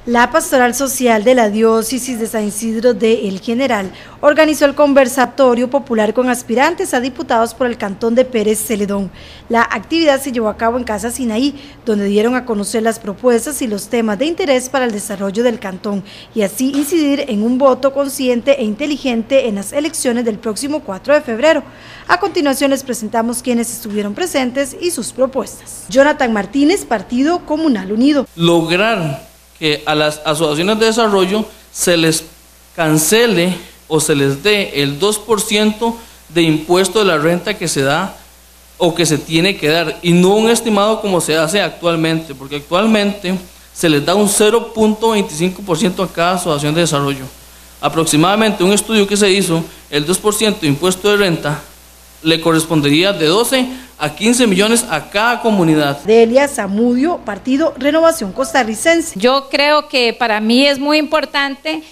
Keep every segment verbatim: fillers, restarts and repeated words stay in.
La Pastoral Social de la Diócesis de San Isidro de El General organizó el conversatorio popular con aspirantes a diputados por el cantón de Pérez Celedón. La actividad se llevó a cabo en Casa Sinaí, donde dieron a conocer las propuestas y los temas de interés para el desarrollo del cantón y así incidir en un voto consciente e inteligente en las elecciones del próximo cuatro de febrero. A continuación les presentamos quienes estuvieron presentes y sus propuestas. Jonathan Martínez, Partido Comunal Unido. Lograr que a las asociaciones de desarrollo se les cancele o se les dé el dos por ciento de impuesto de la renta que se da o que se tiene que dar, y no un estimado como se hace actualmente, porque actualmente se les da un cero punto veinticinco por ciento a cada asociación de desarrollo. Aproximadamente un estudio que se hizo, el dos por ciento de impuesto de renta le correspondería de doce a quince millones a cada comunidad. Delia Zamudio, Partido Renovación Costarricense. Yo creo que para mí es muy importante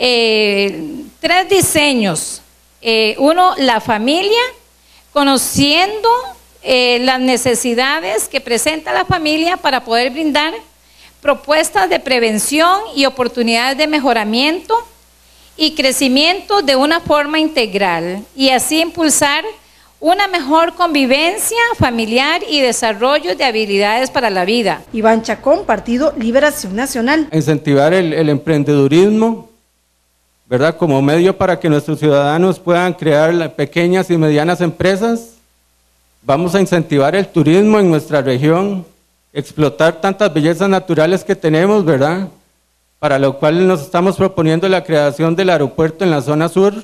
eh, tres diseños. Eh, uno, la familia, conociendo eh, las necesidades que presenta la familia para poder brindar propuestas de prevención y oportunidades de mejoramiento y crecimiento de una forma integral, y así impulsar una mejor convivencia familiar y desarrollo de habilidades para la vida. Iván Chacón, Partido Liberación Nacional. Incentivar el, el emprendedurismo, ¿verdad? Como medio para que nuestros ciudadanos puedan crear pequeñas y medianas empresas. Vamos a incentivar el turismo en nuestra región, explotar tantas bellezas naturales que tenemos, ¿verdad? Para lo cual nos estamos proponiendo la creación del aeropuerto en la zona sur.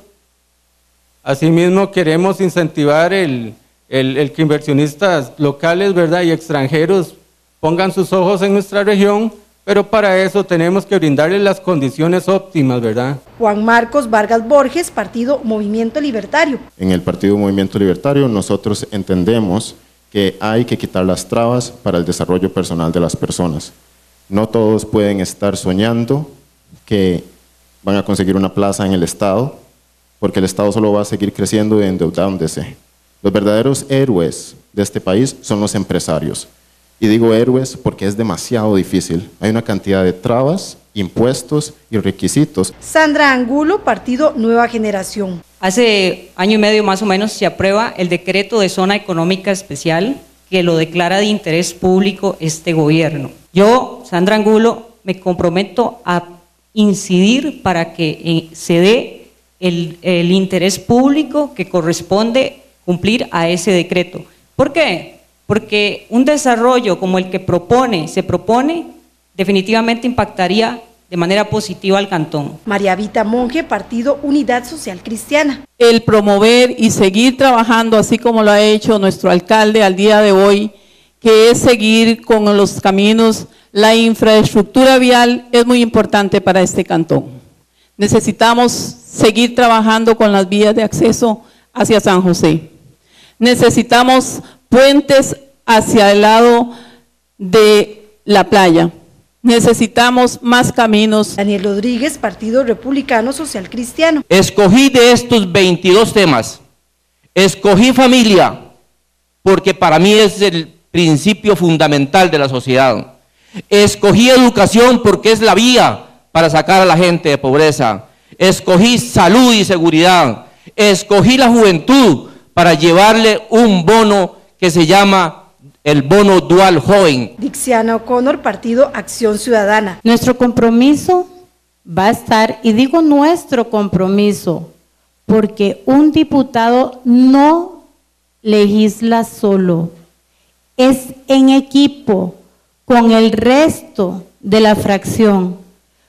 Asimismo, queremos incentivar el, el, el que inversionistas locales, ¿verdad?, y extranjeros pongan sus ojos en nuestra región, pero para eso tenemos que brindarles las condiciones óptimas, ¿verdad? Juan Marcos Vargas Borges, Partido Movimiento Libertario. En el Partido Movimiento Libertario nosotros entendemos que hay que quitar las trabas para el desarrollo personal de las personas. No todos pueden estar soñando que van a conseguir una plaza en el Estado, porque el Estado solo va a seguir creciendo y endeudándose. Los verdaderos héroes de este país son los empresarios. Y digo héroes porque es demasiado difícil. Hay una cantidad de trabas, impuestos y requisitos. Sandra Angulo, Partido Nueva Generación. Hace año y medio más o menos se aprueba el decreto de zona económica especial que lo declara de interés público este gobierno. Yo, Sandra Angulo, me comprometo a incidir para que se dé El, el interés público que corresponde cumplir a ese decreto. ¿Por qué? Porque un desarrollo como el que propone, se propone, definitivamente impactaría de manera positiva al cantón. María Vita Monge, Partido Unidad Social Cristiana. El promover y seguir trabajando así como lo ha hecho nuestro alcalde al día de hoy, que es seguir con los caminos, la infraestructura vial es muy importante para este cantón. Necesitamos seguir trabajando con las vías de acceso hacia San José. Necesitamos puentes hacia el lado de la playa. Necesitamos más caminos. Daniel Rodríguez, Partido Republicano Social Cristiano. Escogí de estos veintidós temas, escogí familia, porque para mí es el principio fundamental de la sociedad. Escogí educación porque es la vía para sacar a la gente de pobreza. Escogí salud y seguridad. Escogí la juventud para llevarle un bono que se llama el bono dual joven. Dixiana O'Connor, Partido Acción Ciudadana. Nuestro compromiso va a estar, y digo nuestro compromiso, porque un diputado no legisla solo, es en equipo con el resto de la fracción,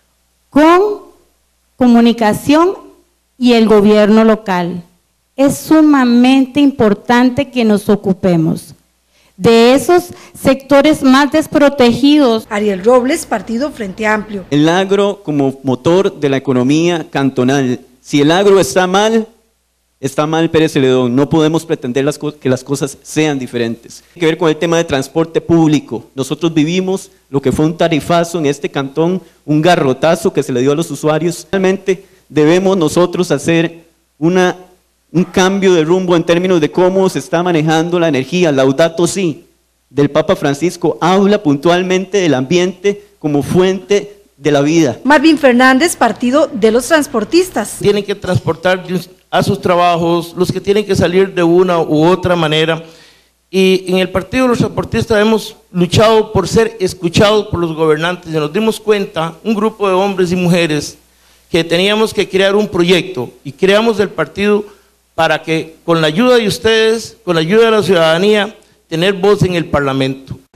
con comunicación y el gobierno local. Es sumamente importante que nos ocupemos de esos sectores más desprotegidos. Ariel Robles, Partido Frente Amplio. El agro como motor de la economía cantonal. Si el agro está mal, está mal Pérez Celedón. No podemos pretender las que las cosas sean diferentes. Tiene que ver con el tema de transporte público. Nosotros vivimos lo que fue un tarifazo en este cantón, un garrotazo que se le dio a los usuarios. Realmente debemos nosotros hacer una, un cambio de rumbo en términos de cómo se está manejando la energía. Laudato Si, del Papa Francisco, habla puntualmente del ambiente como fuente de la vida. Marvin Fernández, Partido de los Transportistas. Tienen que transportar a sus trabajos, los que tienen que salir de una u otra manera. Y en el Partido de los Transportistas hemos luchado por ser escuchados por los gobernantes y nos dimos cuenta, un grupo de hombres y mujeres, que teníamos que crear un proyecto y creamos el partido para que con la ayuda de ustedes, con la ayuda de la ciudadanía, tener voz en el Parlamento.